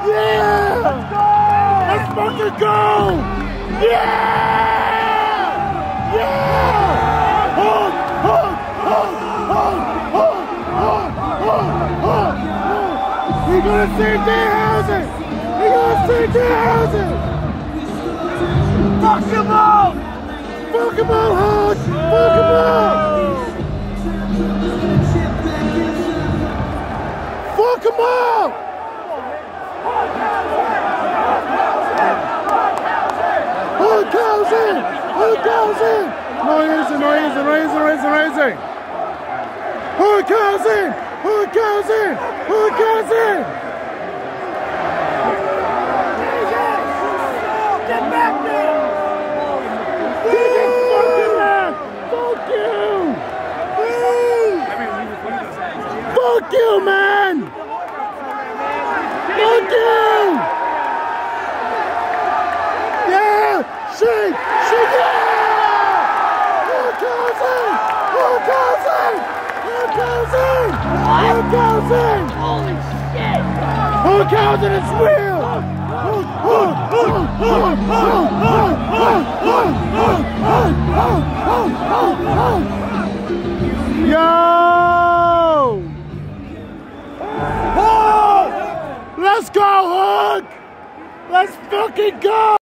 Yeah! Let's fucking go! Yeah! Yeah! Hold! We're gonna save their houses! We're gonna save their houses! Fuck them all! Fuck them all, Hulk! Fuck them all! Fuck them all! Hulk housing! Hulk housing! No easy! Hulk housing! Hulk housing! Hulk housing! Get back there! Fuck you! Fuck you, man! Fuck you! Yeah! Shake! Yeah! Hulk housing! Hulk housing! Hulk housing! Holy shit! Hulk housing is real! Yo! Hulk! Let's go, Hulk! Let's fucking go!